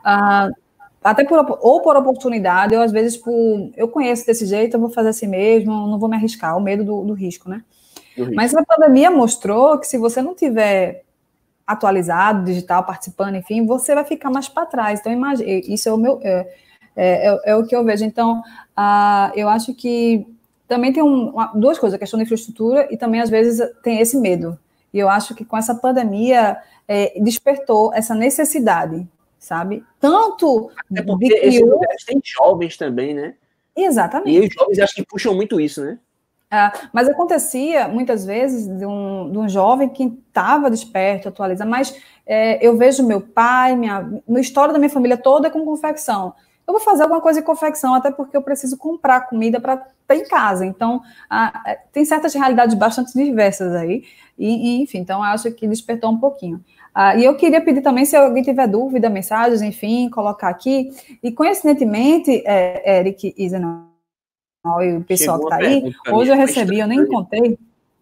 Speaker 2: até por oportunidade, ou às vezes eu conheço desse jeito, eu vou fazer assim mesmo, não vou me arriscar, o medo do risco, né? Mas a pandemia mostrou que se você não tiver atualizado, digital, participando, enfim, você vai ficar mais para trás. Então, isso é o meu... É o que eu vejo. Então, eu acho que também tem 2 coisas, a questão da infraestrutura e também, às vezes, tem esse medo. E eu acho que com essa pandemia despertou essa necessidade, sabe? Tanto...
Speaker 1: É porque esses lugares têm jovens também, né?
Speaker 2: Exatamente.
Speaker 1: E os jovens acho que puxam muito isso, né?
Speaker 2: Mas acontecia, muitas vezes, de um jovem que estava desperto, atualizado, mas eu vejo meu pai, a história da minha família toda é com confecção. Eu vou fazer alguma coisa em confecção, até porque eu preciso comprar comida para ter em casa. Então, tem certas realidades bastante diversas aí. Enfim, então, acho que despertou um pouquinho. E eu queria pedir também, se alguém tiver dúvida, mensagens, enfim, colocar aqui. E, coincidentemente, Eric e Zenon, e o pessoal que está aí, hoje eu recebi, eu nem contei.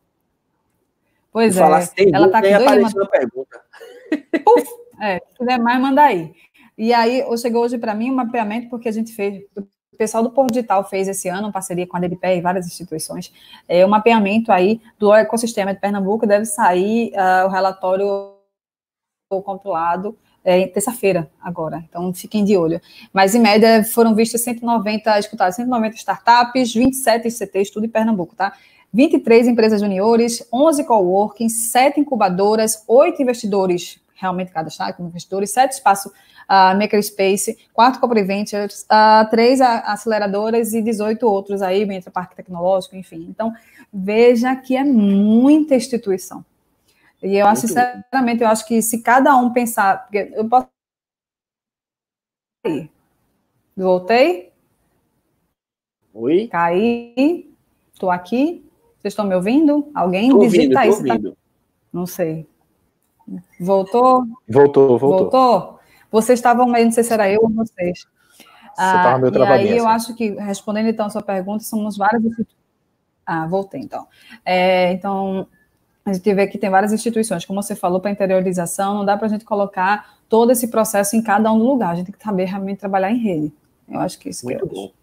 Speaker 2: Pois é, ela está aqui
Speaker 1: apareceu a pergunta.
Speaker 2: Puf, se tiver mais, manda aí. E aí, chegou hoje para mim um mapeamento, porque a gente fez, o pessoal do Porto Digital fez esse ano, em parceria com a DDPE e várias instituições, um mapeamento aí do ecossistema de Pernambuco, deve sair o relatório compilado terça-feira agora, então fiquem de olho. Mas, em média, foram vistas 190 startups, 27 ICTs, tudo em Pernambuco, tá? 23 empresas juniores, 11 coworking, 7 incubadoras, 8 investidores realmente cadastrados como investidores, 7 espaços Makerspace, 4 Corporate Ventures, 3 aceleradoras e 18 outros aí, entre Parque Tecnológico, enfim. Então, veja que é muita instituição. E eu acho, sinceramente, eu acho que se cada um pensar... Porque eu posso... Voltei?
Speaker 1: Oi?
Speaker 2: Caí? Estou aqui? Vocês estão me ouvindo? Alguém
Speaker 1: tô
Speaker 2: digita aí.
Speaker 1: Ouvindo.
Speaker 2: Não sei. Voltou?
Speaker 3: Voltou.
Speaker 2: Vocês estavam meio, não sei se era eu ou vocês.
Speaker 3: Você estava meio travadinha.
Speaker 2: E aí eu acho que, respondendo então a sua pergunta, somos várias instituições. Voltei então. Então, a gente vê que tem várias instituições, como você falou, para interiorização, não dá para a gente colocar todo esse processo em cada um lugar, a gente tem que saber realmente trabalhar em rede. Eu acho que isso
Speaker 1: muito bom.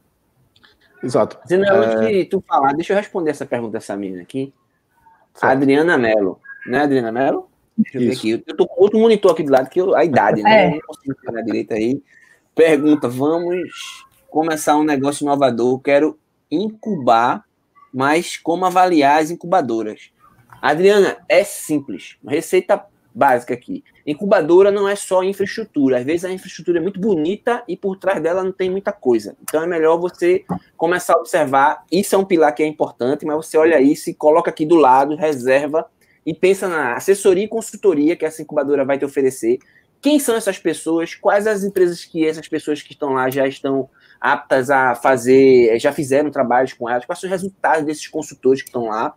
Speaker 3: Exato.
Speaker 1: Antes de tu falar, deixa eu responder essa pergunta dessa menina aqui. Certo. Adriana Mello. Né, Adriana Mello? Deixa eu ver aqui. Eu tô com outro monitor aqui do lado, que a idade, né? Eu não consigo ver na direita aí. Pergunta: vamos começar um negócio inovador, quero incubar, mas como avaliar as incubadoras? Adriana, é simples. Receita básica aqui. Incubadora não é só infraestrutura. Às vezes a infraestrutura é muito bonita e por trás dela não tem muita coisa. Então é melhor você começar a observar. Isso é um pilar que é importante, mas você olha isso e coloca aqui do lado, reserva e pensa na assessoria e consultoria que essa incubadora vai te oferecer. Quem são essas pessoas? Quais as empresas que essas pessoas que estão lá já estão aptas a fazer, já fizeram trabalhos com elas? Quais são os resultados desses consultores que estão lá?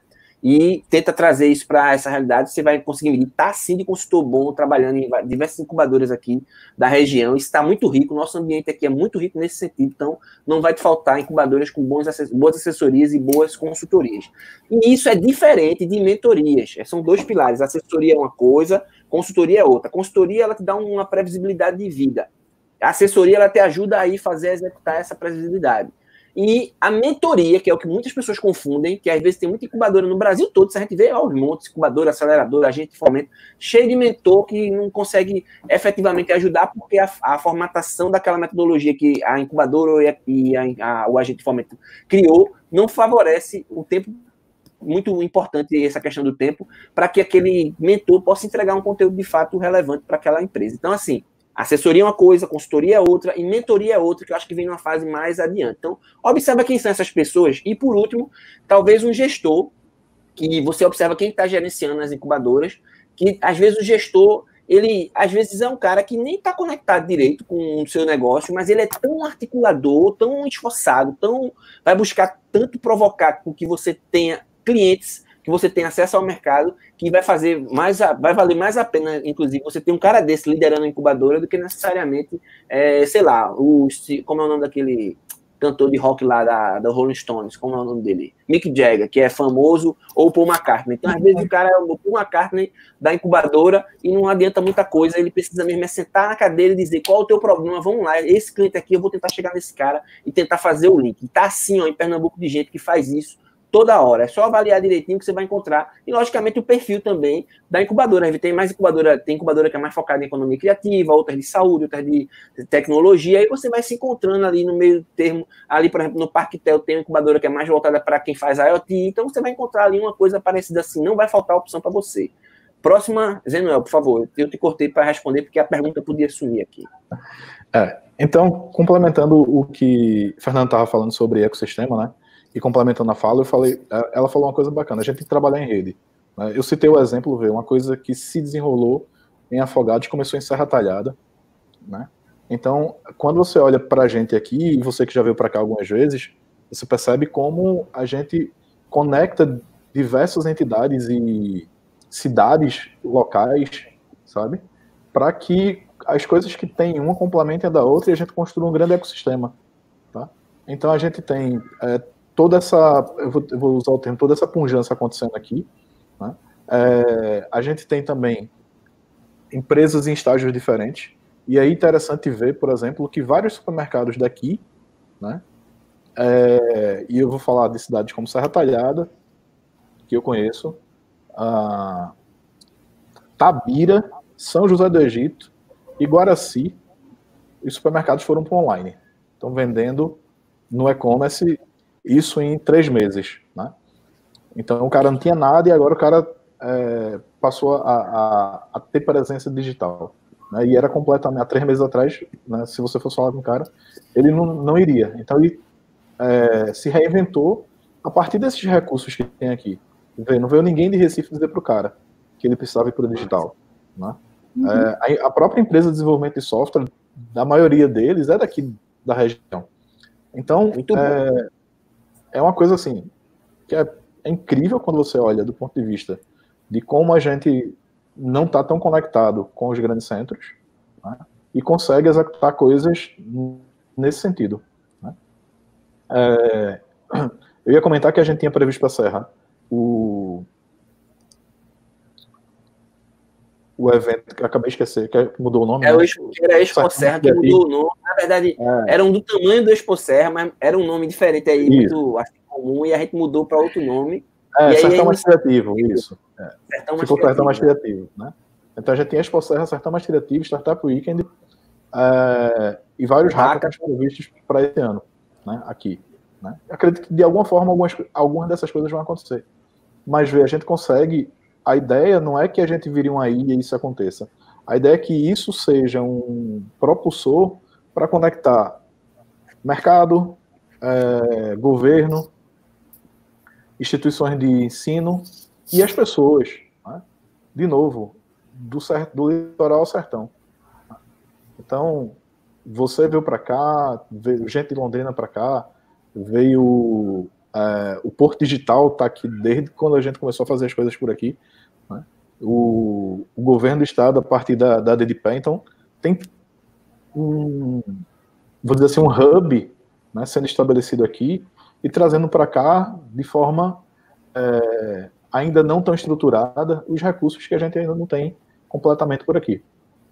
Speaker 1: E tenta trazer isso para essa realidade, você vai conseguir medir. Está sim de consultor bom, trabalhando em diversas incubadoras aqui da região. Isso está muito rico, o nosso ambiente aqui é muito rico nesse sentido, então não vai te faltar incubadoras com boas assessorias e boas consultorias. E isso é diferente de mentorias, são 2 pilares, assessoria é uma coisa, consultoria é outra. A consultoria, ela te dá uma previsibilidade de vida. A assessoria, ela te ajuda a executar essa previsibilidade. E a mentoria, que é o que muitas pessoas confundem, que às vezes tem muita incubadora no Brasil todo, se a gente vê aos montes, incubadora, aceleradora, agente de fomento, cheio de mentor que não consegue efetivamente ajudar porque a formatação daquela metodologia que a incubadora e o agente de fomento criou não favorece o tempo, muito importante essa questão do tempo, para que aquele mentor possa entregar um conteúdo de fato relevante para aquela empresa. Então, assim, assessoria é uma coisa, consultoria é outra, e mentoria é outra, que eu acho que vem numa fase mais adiante. Então, observa quem são essas pessoas. E, por último, talvez um gestor, que você observa quem está gerenciando as incubadoras, que, às vezes, o gestor, ele, às vezes, é um cara que nem está conectado direito com o seu negócio, mas ele é tão articulador, tão esforçado, vai buscar tanto provocar com que você tenha clientes, que você tem acesso ao mercado, que vai valer mais a pena, inclusive, você ter um cara desse liderando a incubadora do que necessariamente, sei lá, como é o nome daquele cantor de rock lá da Rolling Stones, como é o nome dele? Mick Jagger, que é famoso, ou o Paul McCartney. Então, às vezes, o cara é o Paul McCartney da incubadora e não adianta muita coisa, ele precisa mesmo sentar na cadeira e dizer qual é o teu problema, vamos lá, esse cliente aqui, eu vou tentar chegar nesse cara e tentar fazer o link. E tá assim, ó, em Pernambuco, de gente que faz isso toda hora. É só avaliar direitinho que você vai encontrar. E, logicamente, o perfil também da incubadora. A gente tem mais incubadora, tem incubadora que é mais focada em economia criativa, outras de saúde, outras de tecnologia. Aí você vai se encontrando ali no meio termo. Ali, por exemplo, no Parquetel tem uma incubadora que é mais voltada para quem faz IoT. Então, você vai encontrar ali uma coisa parecida assim. Não vai faltar opção para você. Próxima, Zenuel, por favor. Eu te cortei para responder porque a pergunta podia sumir aqui.
Speaker 3: Então, complementando o que o Fernando estava falando sobre ecossistema, né? E complementando a fala, ela falou uma coisa bacana, a gente tem que trabalhar em rede. Né? Eu citei o exemplo, uma coisa que se desenrolou em Afogados, começou em Serra Talhada. Né? Então, quando você olha para a gente aqui, e você que já veio para cá algumas vezes, você percebe como a gente conecta diversas entidades e cidades locais, sabe? Para que as coisas que tem uma complementem a da outra e a gente construa um grande ecossistema. Tá? Então, a gente tem... toda essa, eu vou usar o termo, toda essa pujança acontecendo aqui, né? A gente tem também empresas em estágios diferentes, e é interessante ver, por exemplo, que vários supermercados daqui, né? E eu vou falar de cidades como Serra Talhada, que eu conheço, Tabira, São José do Egito e Guaraci, os supermercados foram para o online. Estão vendendo no e-commerce isso em 3 meses, né? Então o cara não tinha nada e agora o cara passou a ter presença digital, né? E era completamente, há 3 meses atrás, né, se você fosse falar com o cara, ele não iria. Então ele se reinventou a partir desses recursos que tem aqui. Não veio ninguém de Recife dizer para o cara que ele precisava ir para o digital, né? A própria empresa de desenvolvimento de software, a maioria deles é daqui da região. Então, é uma coisa assim, que é incrível quando você olha do ponto de vista de como a gente não está tão conectado com os grandes centros, né, e consegue executar coisas nesse sentido. Né. Eu ia comentar que a gente tinha previsto para a Serra o evento, que eu acabei de esquecer, que mudou o nome.
Speaker 1: Era a Expo Serra, que mudou o nome. Na verdade, era do tamanho do Expo Serra, mas era um nome diferente aí, muito assim, comum, e a gente mudou para outro nome.
Speaker 3: Sertão Mais Criativo, isso. Ficou Sertão Mais Criativo, né? Então a gente tem a Expo Serra, Sertão Mais Criativo, Startup Weekend, e vários hackathons previstos para esse ano, né? Aqui. Né? Acredito que de alguma forma algumas dessas coisas vão acontecer. Mas a gente consegue. A ideia não é que a gente vire uma ilha e isso aconteça. A ideia é que isso seja um propulsor para conectar mercado, governo, instituições de ensino e as pessoas. Né? De novo, do litoral ao sertão. Então, você veio para cá, veio gente de Londrina para cá, veio... o Porto Digital está aqui desde quando a gente começou a fazer as coisas por aqui. Né? O governo do estado, a partir da DDPE, então tem vou dizer assim, um hub, né, sendo estabelecido aqui e trazendo para cá de forma ainda não tão estruturada os recursos que a gente ainda não tem completamente por aqui.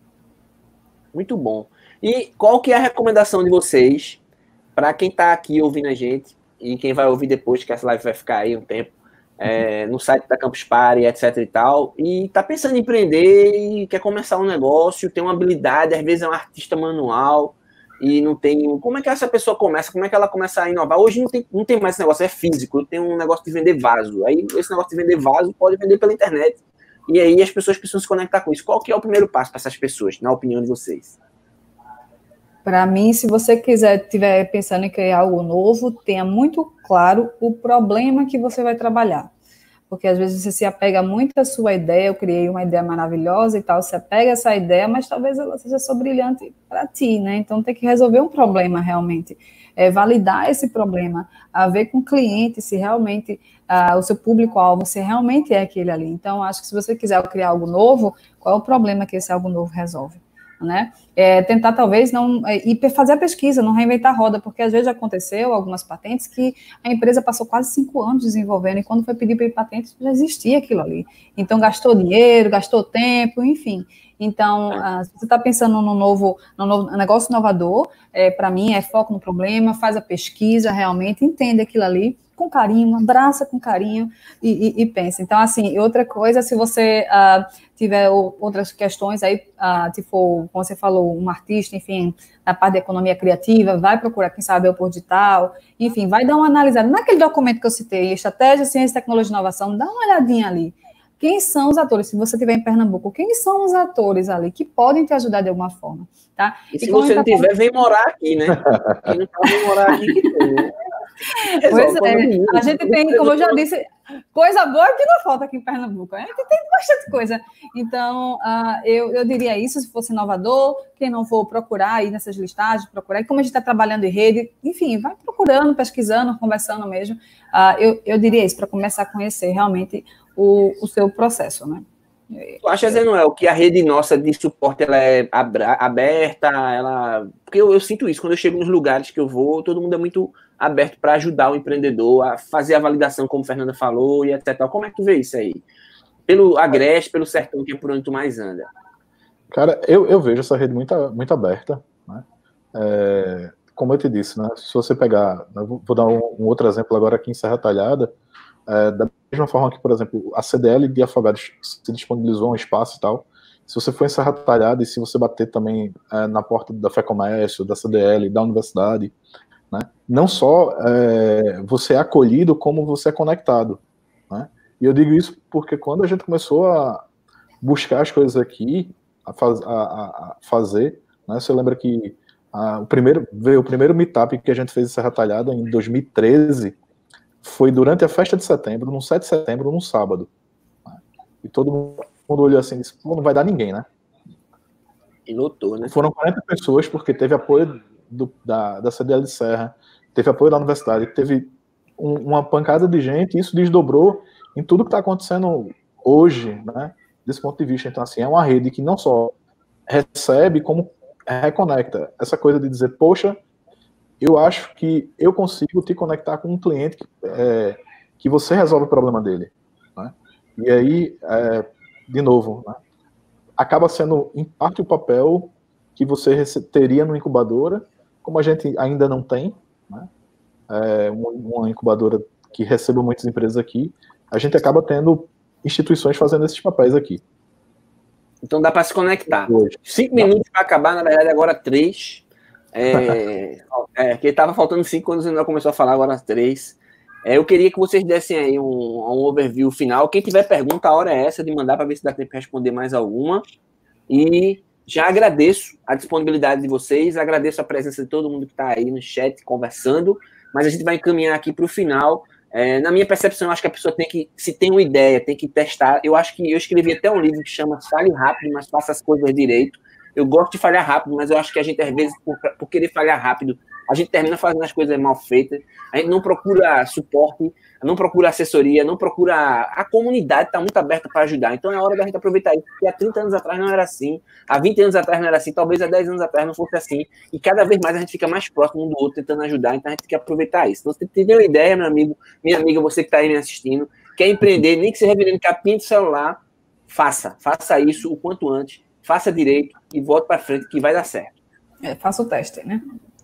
Speaker 1: Muito bom. E qual que é a recomendação de vocês para quem está aqui ouvindo a gente e quem vai ouvir depois, que essa live vai ficar aí um tempo, no site da Campus Party, etc e tal, e está pensando em empreender e quer começar um negócio, tem uma habilidade, às vezes é um artista manual e não tem... Como é que essa pessoa começa? Como é que ela começa a inovar? Hoje não tem mais esse negócio, é físico, tem um negócio de vender vaso. Aí esse negócio de vender vaso pode vender pela internet. E aí as pessoas precisam se conectar com isso. Qual que é o primeiro passo para essas pessoas, na opinião de vocês?
Speaker 2: Para mim, se você estiver pensando em criar algo novo, tenha muito claro o problema que você vai trabalhar. Porque às vezes você se apega muito à sua ideia, eu criei uma ideia maravilhosa e tal, você apega a essa ideia, mas talvez ela seja só brilhante para ti, né? Então tem que resolver um problema realmente, validar esse problema, ver com o cliente se realmente o seu público-alvo, se realmente é aquele ali. Então acho que se você quiser criar algo novo, qual é o problema que esse algo novo resolve? né? Tentar talvez não e fazer a pesquisa, não reinventar a roda, porque às vezes aconteceu algumas patentes que a empresa passou quase 5 anos desenvolvendo e quando foi pedir para patente já existia aquilo ali. Então gastou dinheiro, gastou tempo, enfim. Então, se você está pensando no novo negócio inovador, para mim é foco no problema, faz a pesquisa realmente, entende aquilo ali com carinho, abraça com carinho e pensa. Então, assim, outra coisa, se você tiver outras questões aí, tipo, como você falou, um artista, enfim, na parte da economia criativa, vai procurar, quem sabe, o por digital, enfim, vai dar uma analisada. Naquele documento que eu citei, Estratégia, Ciência, Tecnologia e Inovação, dá uma olhadinha ali. Quem são os atores? Se você estiver em Pernambuco, quem são os atores ali que podem te ajudar de alguma forma, tá?
Speaker 1: E se você não tiver, vem morar aqui, né? Quem não tá, vem morar aqui que tem, né?
Speaker 2: Pois a gente tem, como eu já disse, coisa boa que não falta aqui em Pernambuco. A gente tem bastante coisa. Então, eu diria isso, se fosse inovador, quem não for procurar aí nessas listagens, procurar. E como a gente está trabalhando em rede, enfim, vai procurando, pesquisando, conversando mesmo. Eu diria isso, para começar a conhecer realmente o seu processo, né?
Speaker 1: Tu acha, Zé Noel, que a rede nossa de suporte ela é aberta? Porque eu sinto isso, quando eu chego nos lugares que eu vou, todo mundo é muito aberto para ajudar o empreendedor a fazer a validação, como a Fernanda falou, e etc. Como é que tu vê isso aí? Pelo Agreste, pelo Sertão, que é por onde tu mais anda.
Speaker 3: Cara, eu vejo essa rede muito aberta, né? Como eu te disse, né? Se você pegar, vou dar um outro exemplo agora aqui em Serra Talhada, da mesma forma que, por exemplo, a CDL de Afogados se disponibilizou um espaço e tal, se você for em Serra Talhada e se você bater também na porta da FEComércio, da CDL, da universidade, né, não só você é acolhido, como você é conectado, né? E eu digo isso porque quando a gente começou a buscar as coisas aqui, a fazer, né, você lembra que o primeiro meetup que a gente fez em Serra Talhada em 2013 foi durante a festa de setembro, no 7 de setembro, num sábado. E todo mundo olhou assim e disse, pô, não vai dar ninguém, né?
Speaker 1: E lotou, né?
Speaker 3: Foram 40 pessoas, porque teve apoio da CDL de Serra, teve apoio da universidade, teve uma pancada de gente, e isso desdobrou em tudo que está acontecendo hoje, né? Desse ponto de vista. Então, assim, é uma rede que não só recebe, como reconecta. Essa coisa de dizer, poxa, eu acho que eu consigo te conectar com um cliente que você resolve o problema dele, né? E aí, de novo, né, acaba sendo, em parte, o papel que você teria no incubadora, como a gente ainda não tem, né, uma incubadora que receba muitas empresas aqui, a gente acaba tendo instituições fazendo esses papéis aqui.
Speaker 1: Então dá para se conectar. 5 minutos para acabar, na verdade, agora 3. Que estava faltando 5 quando o Zé Noel começou a falar, agora 3. Eu queria que vocês dessem aí um overview final. Quem tiver pergunta, a hora é essa de mandar para ver se dá tempo de responder mais alguma. E já agradeço a disponibilidade de vocês, agradeço a presença de todo mundo que está aí no chat conversando, mas a gente vai encaminhar aqui para o final. Na minha percepção, eu acho que a pessoa tem que, se tem uma ideia, tem que testar. Eu acho que eu escrevi até um livro que chama Fale Rápido, mas faça as coisas direito. Eu gosto de falhar rápido, mas eu acho que a gente, às vezes, por querer falhar rápido, a gente termina fazendo as coisas mal feitas. A gente não procura suporte, não procura assessoria, não procura... A comunidade está muito aberta para ajudar. Então é hora da gente aproveitar isso, porque há 30 anos atrás não era assim, há 20 anos atrás não era assim, talvez há 10 anos atrás não fosse assim. E cada vez mais a gente fica mais próximo um do outro, tentando ajudar. Então a gente tem que aproveitar isso. Então, se você tem uma ideia, meu amigo, minha amiga, você que está aí me assistindo, quer empreender, nem que seja vendendo capinha de celular, faça isso o quanto antes. Faça direito e volte para frente que vai dar certo.
Speaker 2: Faça o teste, né?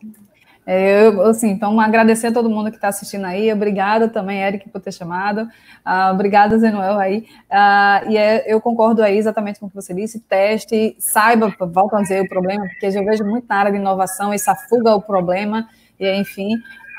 Speaker 2: Então, agradecer a todo mundo que está assistindo aí. Obrigada também, Eric, por ter chamado. Obrigada, Zé Noel, aí. Eu concordo aí exatamente com o que você disse. Teste, saiba, volto a dizer o problema, porque eu vejo muito na área de inovação essa fuga ao problema, e enfim.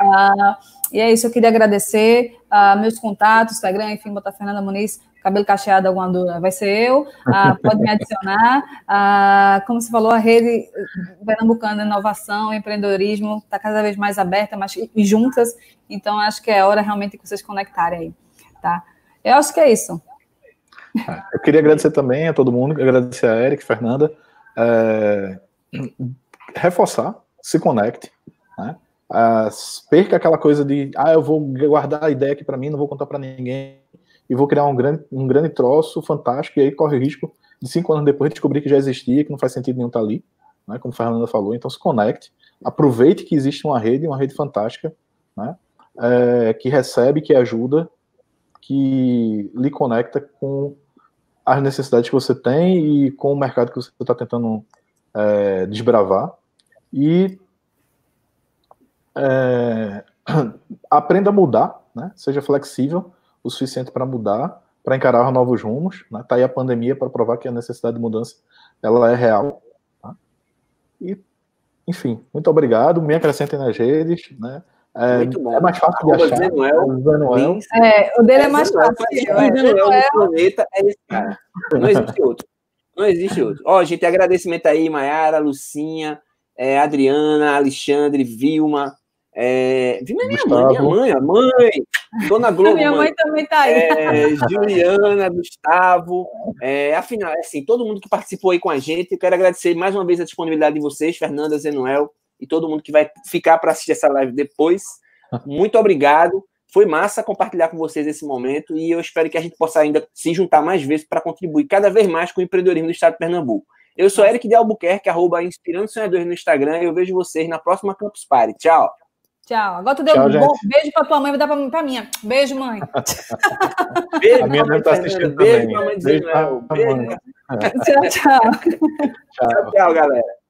Speaker 2: E é isso, eu queria agradecer meus contatos, Instagram, enfim, botar Fernanda Muniz, cabelo cacheado, alguma dúvida, vai ser eu, pode me adicionar. Como você falou, a rede pernambucana de inovação, empreendedorismo, está cada vez mais aberta, mas e juntas, então acho que é hora realmente que vocês conectarem aí, tá? Eu acho que é isso.
Speaker 3: Eu queria agradecer também a todo mundo, agradecer a Eric, Fernanda, reforçar, se conecte, né? Perca aquela coisa de, eu vou guardar a ideia aqui para mim, não vou contar para ninguém, e vou criar um grande troço fantástico, e aí corre o risco de 5 anos depois descobrir que já existia, que não faz sentido nenhum estar ali, né, como a Fernanda falou. Então se conecte, aproveite que existe uma rede fantástica, né, que recebe, que ajuda, que lhe conecta com as necessidades que você tem e com o mercado que você está tentando desbravar. E aprenda a mudar, né? Seja flexível o suficiente para mudar, para encarar novos rumos, né? Tá aí a pandemia para provar que a necessidade de mudança ela é real, tá? E, enfim, muito obrigado. Me acrescentem nas redes, né?
Speaker 1: Muito bom.
Speaker 3: É mais fácil de achar.
Speaker 1: Zenuel.
Speaker 2: O dele é mais fácil.
Speaker 1: Zenuel no planeta é esse cara. Não existe outro. Não existe outro. Ó, gente, agradecimento aí, Maiara, Lucinha, Adriana, Alexandre, Vilma. Vilma é minha mãe, a mãe. Dona Globo.
Speaker 2: Minha mãe também tá aí.
Speaker 1: Juliana, Gustavo. Afinal, assim, todo mundo que participou aí com a gente. Eu quero agradecer mais uma vez a disponibilidade de vocês, Fernanda, Zenuel, e todo mundo que vai ficar para assistir essa live depois. Muito obrigado. Foi massa compartilhar com vocês esse momento e eu espero que a gente possa ainda se juntar mais vezes para contribuir cada vez mais com o empreendedorismo do estado de Pernambuco. Eu sou Eric de Albuquerque, @Inspirando Sonhadores no Instagram, e eu vejo vocês na próxima Campus Party. Tchau.
Speaker 2: Tchau. Agora tu deu um bom beijo para tua mãe, vou dar para minha. Beijo, mãe.
Speaker 1: Beijo,
Speaker 3: a minha mãe está assistindo
Speaker 1: beijo,
Speaker 3: também.
Speaker 1: Mamãe.
Speaker 3: Beijo,
Speaker 1: Beijo.
Speaker 2: Tchau.
Speaker 1: Tchau, galera.